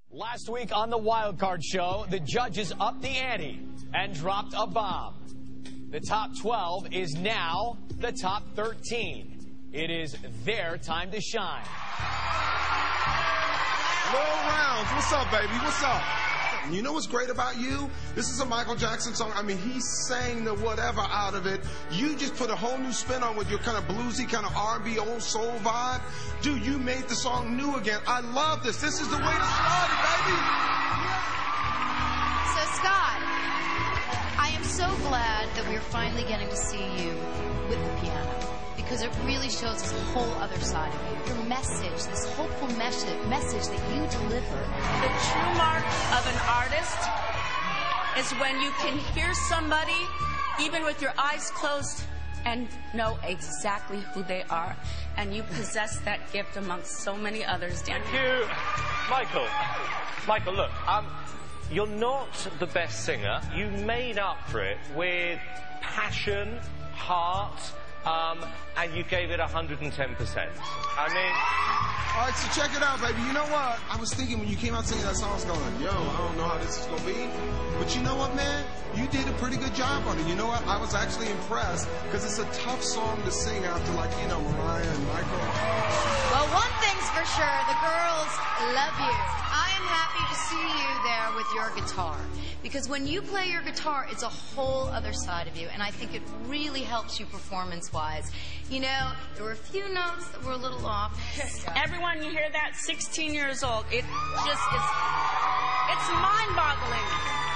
Last week on the Wild Card Show, the judges upped the ante and dropped a bomb. The top 12 is now the top 13. It is their time to shine. Lil Rounds, what's up, baby? What's up? You know what's great about you? This is a Michael Jackson song. I mean, he sang the whatever out of it. You just put a whole new spin on with your kind of bluesy, kind of R&B, old soul vibe. Dude, you made the song new again. I love this. This is the way to start it, baby. So, Scott, I am so glad that we're finally getting to see you with the piano, because it really shows this whole other side of you. Your message, this hopeful message that you deliver. The true mark of an artist is when you can hear somebody, even with your eyes closed, and know exactly who they are. And you possess that gift amongst so many others, Dan. Thank you, Michael. Michael, look, you're not the best singer. You made up for it with passion, heart, and you gave it 110%. I mean... All right, so check it out, baby. You know what? I was thinking when you came out singing that song, I was going, yo, I don't know how this is going to be. But you know what, man? You did a pretty good job on it. You know what? I was actually impressed, because it's a tough song to sing after, like, you know, Mariah and Michael. Well, one thing's for sure, the girls love you. I am happy to see you there with your guitar, because when you play your guitar, it's a whole other side of you, and I think it really helps you performance-wise. You know, there were a few notes that were a little off. Everyone, you hear that? 16 years old. It just is... It's mind-boggling.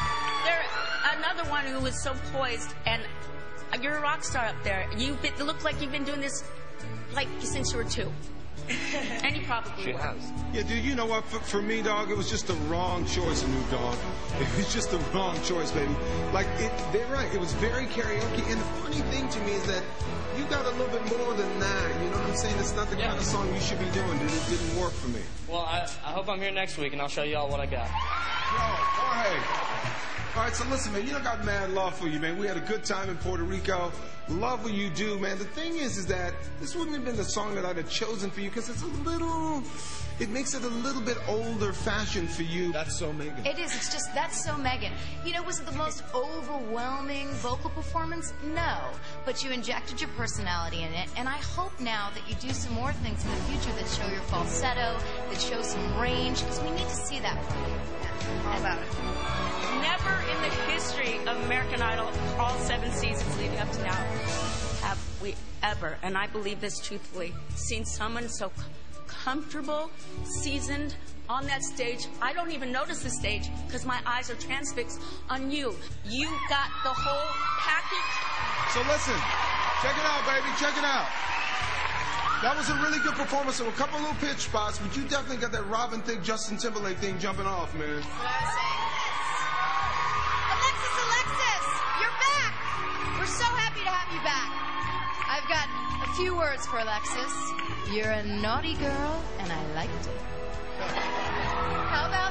Another one who was so poised, and you're a rock star up there. You look like you've been doing this, like, since you were 2. And you probably She has. Yeah, dude, you know what? For me, dog, it was just the wrong choice, New Dog. It was just the wrong choice, baby. Like, they're right. It was very karaoke. And the funny thing to me is that you got a little bit more than that. You know what I'm saying? It's not the kind of song you should be doing, dude. It didn't work for me. Well, I hope I'm here next week, and I'll show you all what I got. Yo, Jorge. All right, so listen, man, you know, I got mad love for you, man. We had a good time in Puerto Rico. Love what you do, man. The thing is that this wouldn't have been the song that I'd have chosen for you, because it's a little... It makes it a little bit older fashioned for you. That's so Megan. It is. It's just, that's so Megan. You know, was it the most overwhelming vocal performance? No. But you injected your personality in it, and I hope now that you do some more things in the future that show your falsetto, that show some range, because we need to see that from you. All about it. Never in the history of American Idol, all 7 seasons leading up to now, have we ever, and I believe this truthfully, seen someone so comfortable, seasoned on that stage. I don't even notice the stage because my eyes are transfixed on you. You got the whole package. So listen, check it out, baby, check it out. That was a really good performance. There were a couple little pitch spots, but you definitely got that Robin Thicke, Justin Timberlake thing jumping off, man. That's what I was saying. Alexis, you're back. We're so happy to have you back. I've got a few words for Alexis. You're a naughty girl, and I liked it. How about